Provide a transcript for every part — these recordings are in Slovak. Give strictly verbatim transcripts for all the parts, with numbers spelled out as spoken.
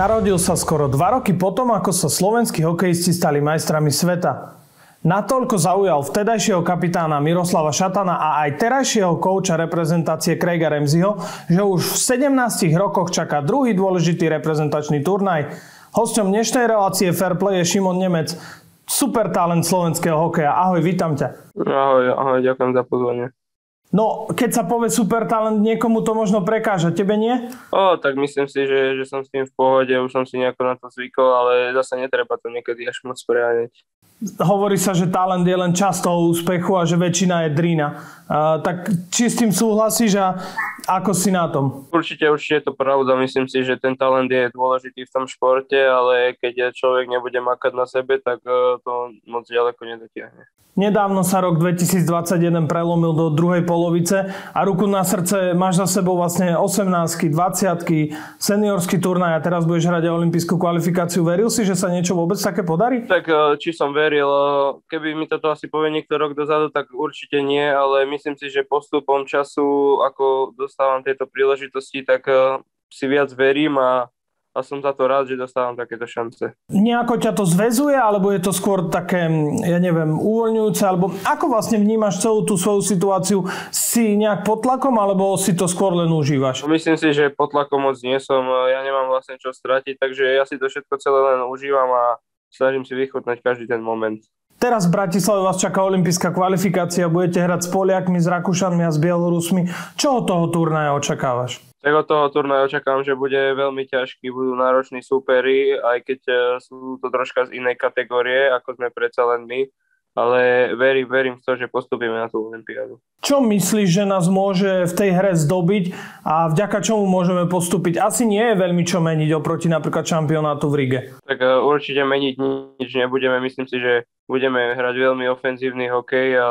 Narodil sa skoro dva roky potom, ako sa slovenskí hokejisti stali majstrami sveta. Natoľko zaujal vtedajšieho kapitána Miroslava Šatana a aj terajšieho kouča reprezentácie Craiga Ramseyho, že už v sedemnástich rokoch čaká druhý dôležitý reprezentačný turnaj. Hosťom dnešnej relácie Fairplay je Šimon Nemec, super talent slovenského hokeja. Ahoj, vítam ťa. Ahoj, ahoj, ďakujem za pozvanie. No, keď sa povie super talent, niekomu to možno prekáža, tebe nie? O, tak myslím si, že, že som s tým v pohode, už som si nejako na to zvykol, ale zase netreba to niekedy až moc preháňať. Hovorí sa, že talent je len časť toho úspechu a že väčšina je drina. Uh, tak či s tým súhlasíš a ako si na tom? Určite, určite je to pravda. Myslím si, že ten talent je dôležitý v tom športe, ale keď človek nebude makať na sebe, tak uh, to moc ďaleko nedotiahne. Nedávno sa rok dvetisícdvadsaťjeden prelomil do druhej polovice a ruku na srdce máš za sebou vlastne osemnáctky, dvadsiatky, seniorský turnaj a teraz budeš hrať aj olympijskú kvalifikáciu. Veril si, že sa niečo vôbec také podarí? Tak či som veril, keby mi toto asi povie niekto rok dozadu, tak určite nie, ale myslím si, že postupom času, ako dostávam tieto príležitosti, tak si viac verím a A som za to rád, že dostávam takéto šance. Nejako ťa to zväzuje, alebo je to skôr také, ja neviem, uvoľňujúce, alebo ako vlastne vnímaš celú tú svoju situáciu? Si nejak pod tlakom, alebo si to skôr len užívaš? Myslím si, že pod tlakom moc nie som. Ja nemám vlastne čo stratiť, takže ja si to všetko celé len užívam a snažím si vychutnať každý ten moment. Teraz v Bratislave vás čaká olympijská kvalifikácia, budete hrať s Poliakmi, s Rakúšanmi a s Bielorusmi. Čo od toho turnaja očakávaš? Tak od toho turnaja očakávam, že bude veľmi ťažký, budú nároční súperi, aj keď sú to troška z inej kategórie, ako sme predsa len my, ale verím, verím v to, že postupíme na tú olympiádu. Čo myslíš, že nás môže v tej hre zdobiť a vďaka čomu môžeme postúpiť? Asi nie je veľmi čo meniť oproti napríklad šampionátu v Rige. Tak určite meniť nič nebudeme, myslím si, že budeme hrať veľmi ofenzívny hokej a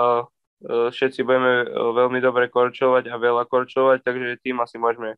všetci budeme veľmi dobre korčovať a veľa korčovať, takže tým asi môžeme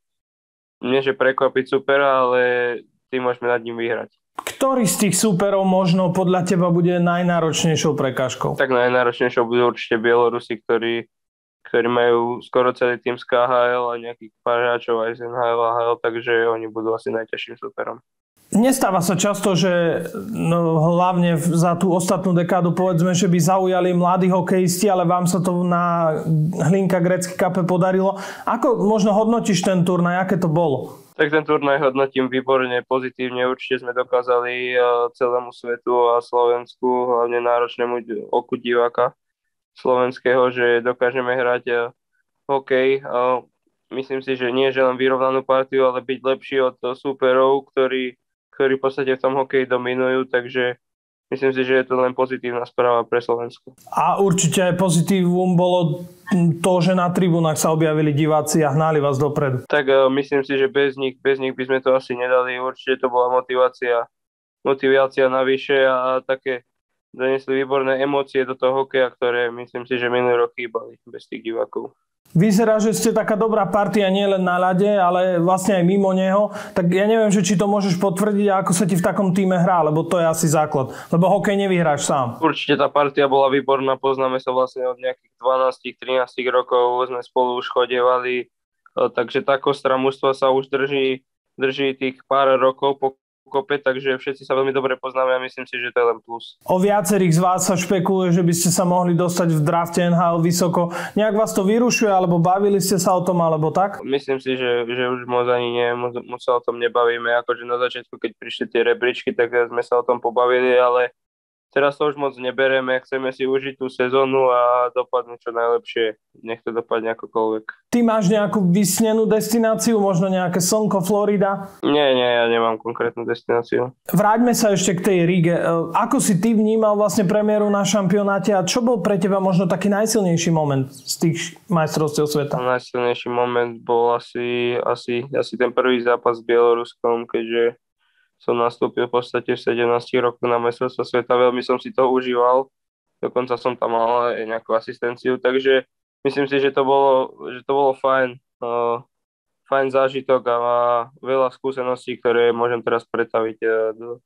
nie že prekvapiť supera, ale tým môžeme nad ním vyhrať. Ktorý z tých súperov možno podľa teba bude najnáročnejšou prekážkou? Tak najnáročnejšou budú určite Bielorusi, ktorí, ktorí majú skoro celý tým z ká há el a nejakých pár hráčov aj z en há el a há el, takže oni budú asi najťažším súperom. Nestáva sa často, že no, hlavne za tú ostatnú dekádu povedzme, že by zaujali mladí hokejisti, ale vám sa to na Hlinka Gretzky Cupe podarilo. Ako možno hodnotíš ten turnaj? Aké to bolo? Tak ten turnaj hodnotím výborne, pozitívne. Určite sme dokázali celému svetu a Slovensku, hlavne náročnému oku diváka slovenského, že dokážeme hrať hokej. Myslím si, že nie že len vyrovnanú partiu, ale byť lepší od súperov, ktorí ktorí v podstate v tom hokeji dominujú, takže myslím si, že je to len pozitívna správa pre Slovensko. A určite aj pozitívum bolo to, že na tribúnach sa objavili diváci a hnali vás dopredu. Tak uh, myslím si, že bez nich, bez nich by sme to asi nedali. Určite to bola motivácia, motivácia navyše a také donesli výborné emócie do toho hokeja, ktoré myslím si, že minulý rok chýbali bez tých divákov. Vyzerá, že ste taká dobrá partia nie len na ľade, ale vlastne aj mimo neho. Tak ja neviem, že či to môžeš potvrdiť a ako sa ti v takom týme hrá, lebo to je asi základ. Lebo hokej nevyhráš sám. Určite tá partia bola výborná, poznáme sa vlastne od nejakých dvanásť trinásť rokov, sme spolu už chodievali, takže tá kostra mužstva sa už drží, drží tých pár rokov po kope, takže všetci sa veľmi dobre poznáme a myslím si, že to je len plus. O viacerých z vás sa špekuluje, že by ste sa mohli dostať v drafte en há el vysoko. Nejak vás to vyrušuje, alebo bavili ste sa o tom, alebo tak? Myslím si, že, že už moc ani nie, moc, moc sa o tom nebavíme. Akože na začiatku, keď prišli tie rebríčky, tak sme sa o tom pobavili, ale teraz to už moc nebereme, chceme si užiť tú sezónu a dopadnúť čo najlepšie. Nech to dopadne akokoľvek. Ty máš nejakú vysnenú destináciu, možno nejaké slnko, Florida? Nie, nie, ja nemám konkrétnu destináciu. Vráťme sa ešte k tej Ríge. Ako si ty vnímal vlastne premiéru na šampionáte a čo bol pre teba možno taký najsilnejší moment z tých majstrovstiev sveta? Najsilnejší moment bol asi, asi, asi ten prvý zápas s Bieloruskom, keďže som nastúpil v podstate v sedemnástich rokoch na majstrovstvá sveta, veľmi som si to užíval, dokonca som tam mal aj nejakú asistenciu, takže myslím si, že to bolo, že to bolo fajn, uh, fajn zážitok a má veľa skúseností, ktoré môžem teraz pretaviť uh, do,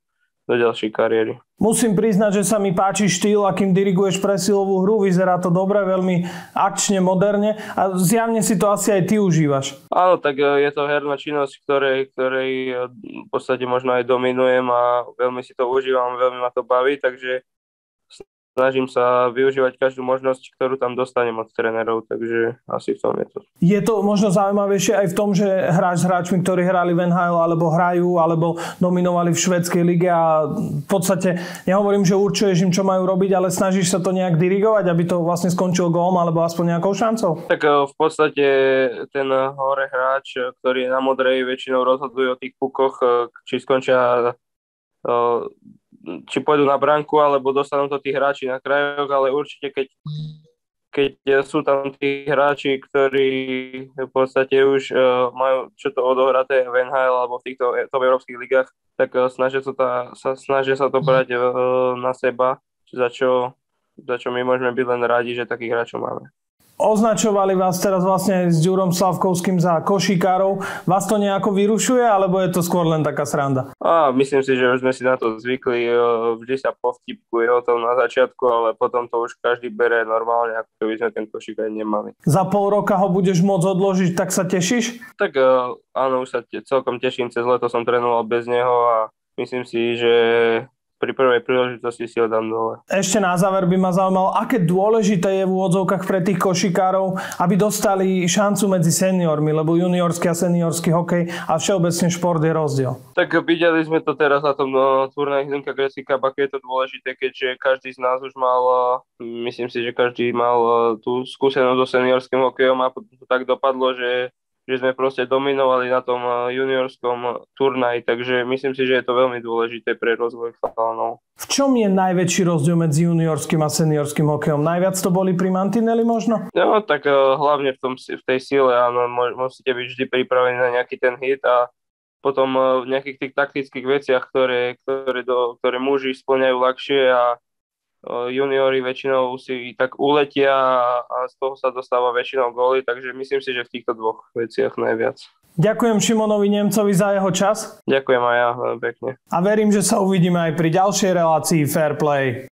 do ďalšej kariéry. Musím priznať, že sa mi páči štýl, akým diriguješ presilovú hru. Vyzerá to dobre, veľmi akčne, moderne a zjavne si to asi aj ty užívaš. Áno, tak je to herná činnosť, ktorej, ktorej v podstate možno aj dominujem a veľmi si to užívam, veľmi ma to baví, takže snažím sa využívať každú možnosť, ktorú tam dostanem od trénerov, takže asi v tom je to. Je to možno zaujímavejšie aj v tom, že hráš s hráčmi, ktorí hrali v en há el, alebo hrajú, alebo dominovali v švédskej lige a v podstate nehovorím, že určuješ im, čo majú robiť, ale snažíš sa to nejak dirigovať, aby to vlastne skončilo gólom alebo aspoň nejakou šancou? Tak v podstate ten hore hráč, ktorý je na modrej, väčšinou rozhoduje o tých pukoch, či skončia či pôjdu na branku, alebo dostanú to tí hráči na krajoch, ale určite keď, keď sú tam tí hráči, ktorí v podstate už uh, majú čo to odohraté v en há el alebo v týchto top európskych ligách, tak uh, snažia, sa tá, sa, snažia sa to brať uh, na seba, za čo, za čo my môžeme byť len rádi, že takých hráčov máme. Označovali vás teraz vlastne s Ďurom Slavkovským za košíkárov. Vás to nejako vyrušuje, alebo je to skôr len taká sranda? A myslím si, že už sme si na to zvykli. Vždy sa povtipkuje o tom na začiatku, ale potom to už každý bere normálne, ako keby sme ten košík aj nemali. Za pol roka ho budeš môcť odložiť, tak sa tešíš? Tak áno, už sa te, celkom teším. Cez leto som trénoval bez neho a myslím si, že pri prvej príležitosti si ho dám dole. Ešte na záver by ma zaujímalo, aké dôležité je v úvodzovkách pre tých košikárov, aby dostali šancu medzi seniormi, lebo juniorský a seniorský hokej a všeobecne šport je rozdiel. Tak videli sme to teraz na tom no, turnaji Hlinka Gretzky Cup, aké je to dôležité, keďže každý z nás už mal, myslím si, že každý mal tú skúsenosť so seniorským hokejom a potom to tak dopadlo, že že sme proste dominovali na tom juniorskom turnaji, takže myslím si, že je to veľmi dôležité pre rozvoj chalanov. V čom je najväčší rozdiel medzi juniorským a seniorským hokejom? Najviac to boli pri mantineli možno? No, tak uh, hlavne v, tom, v tej sile, áno, musíte byť vždy pripravení na nejaký ten hit a potom uh, v nejakých tých taktických veciach, ktoré, ktoré, do, ktoré muži spĺňajú ľahšie a juniori väčšinou si tak uletia a z toho sa dostáva väčšinou góly, takže myslím si, že v týchto dvoch veciach najviac. Ďakujem Šimonovi Nemcovi za jeho čas. Ďakujem aj ja, pekne. A verím, že sa uvidíme aj pri ďalšej relácii Fair Play.